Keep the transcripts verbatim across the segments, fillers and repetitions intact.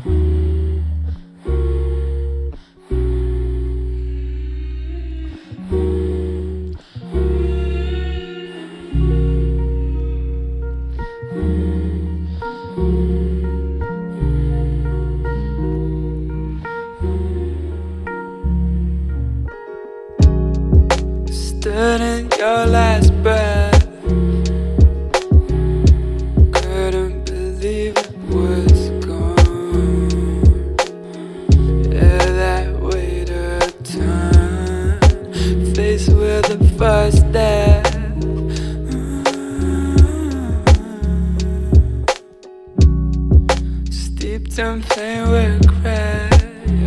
Stood in your last breath, couldn't believe it was gone. Yeah, that weight of time, faced with the first death. Steeped in pain with regret.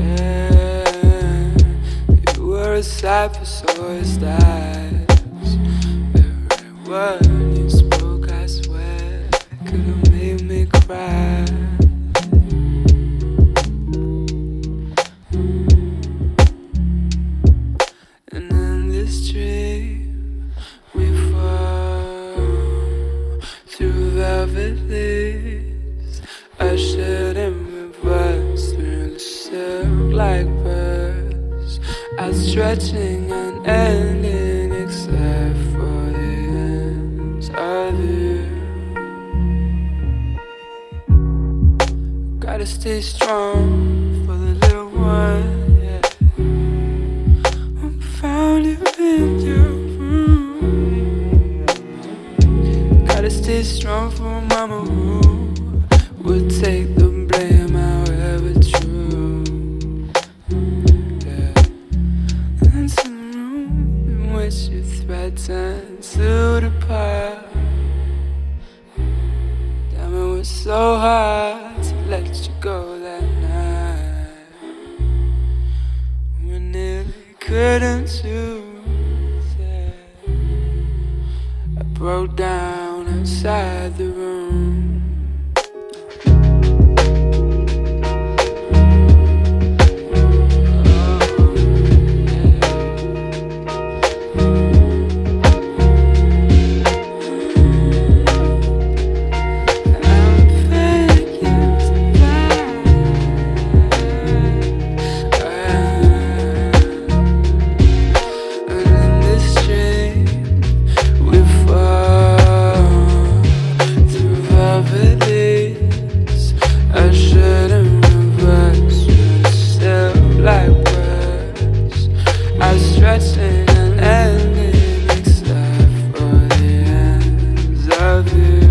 You were a sight for sore eyes. Every word you spoke, I swear, could have made me cry. And in this dream, we fall through velvet leaves, ushered in reverse through the silk like birds, outstretching and ending except for the ends of you. Gotta stay strong for the little one, yeah. I found you in your room. Gotta stay strong for mama who would take the blame however true. Yeah. That's the room in which you threatened to depart. Damn, it was so hard to let you go that night. We nearly couldn't choose it. I broke down outside the room. Stretching and ending except for the ends of you.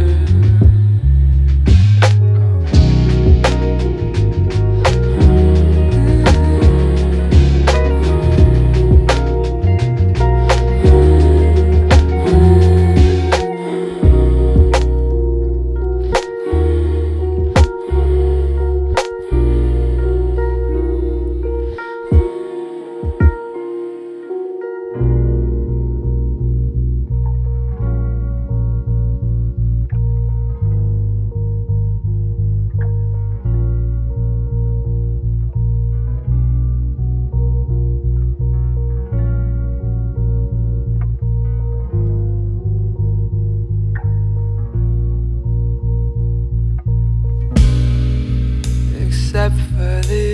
Except for the